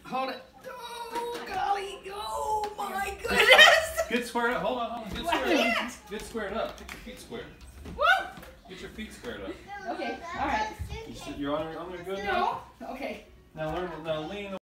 Hold it. Oh, golly. Oh, my goodness. Get squared up. Hold on. Get squared up. Get squared up. Get your feet squared. Woo! Get your feet squared up. Okay, all right. You're on there good now? No. Okay. Now learn. Now lean.